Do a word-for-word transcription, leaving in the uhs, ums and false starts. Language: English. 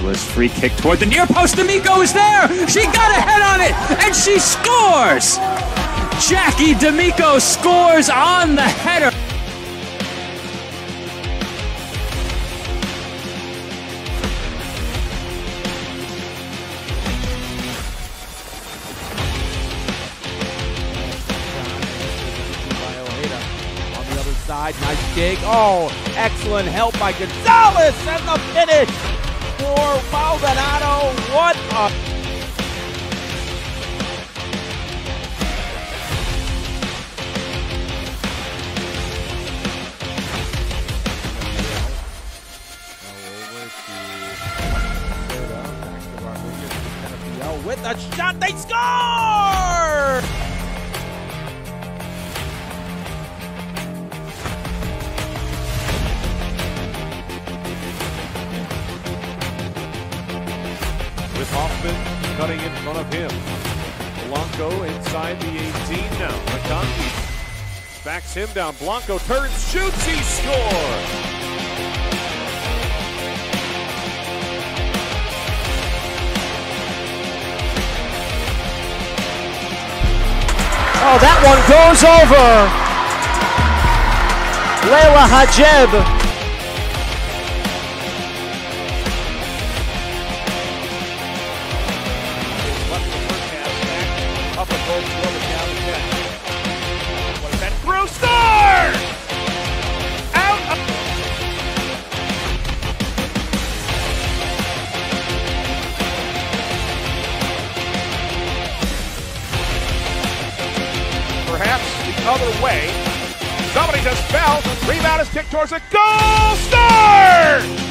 Fabulous free kick toward the near post. D'Amico is there. She got a head on it, and she scores. Jackie D'Amico scores on the header. On the other side, nice dig. Oh, excellent help by Gonzalez, and the finish for Maldonado. What a with a shot, they score! With Hoffman cutting in front of him. Blanco inside the eighteen now. McConkey backs him down. Blanco turns, shoots, he scores! Oh, that one goes over. Leila Hajeb. Up and goes forward down the ten. What is that? Through score! Out of perhaps the other way. Somebody just fell. Rebound is kicked towards a goal. Score!